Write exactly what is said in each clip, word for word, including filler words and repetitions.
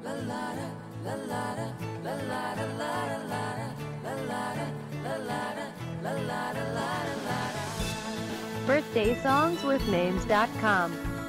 birthday songs with names dot com.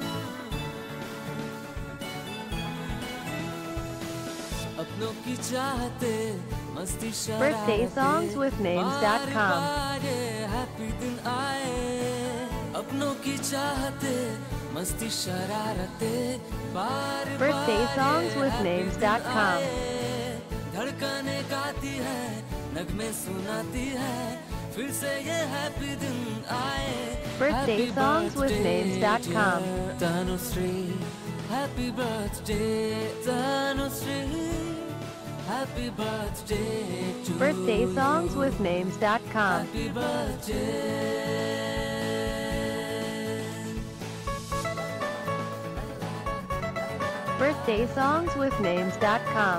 अपनों की चाहते मस्ती birthday songs with names dot com. Happy दिन आए अपनों की चाहते मस्ती शरारते बार birthday songs with names dot com. धड़कने गाती है नगमे सुनाती है फिर से ये हैप्पी दिन आए birthday songs with names dot com. Tanusri Happy birthday Tanusri Happy birthday to birthday songs with names dot com. Happy birthday birthday songs with names dot com.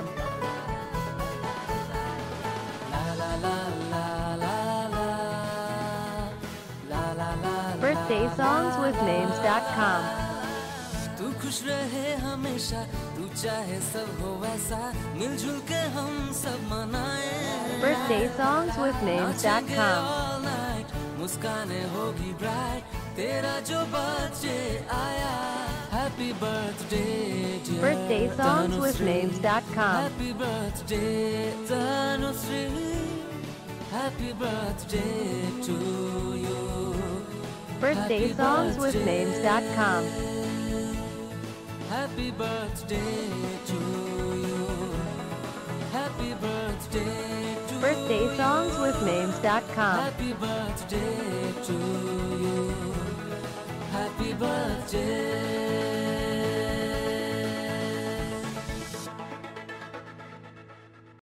La la la la la la La la la birthday songs with names dot com. तू खुश रहे हमेशा तू चाहे सब हो वैसा मिलजुल के हम सब मनाएं birthday songs with names dot com. all night मुस्काने होगी bright तेरा जो बर्थडे आया Happy birthday dear birthday songs with Tanusri. names dot com. Happy birthday Tanusri Happy birthday to you birthday Happy songs with birthday. names dot com. Happy birthday to you Happy birthday to birthday songs with names dot com. Happy birthday to you Happy birthday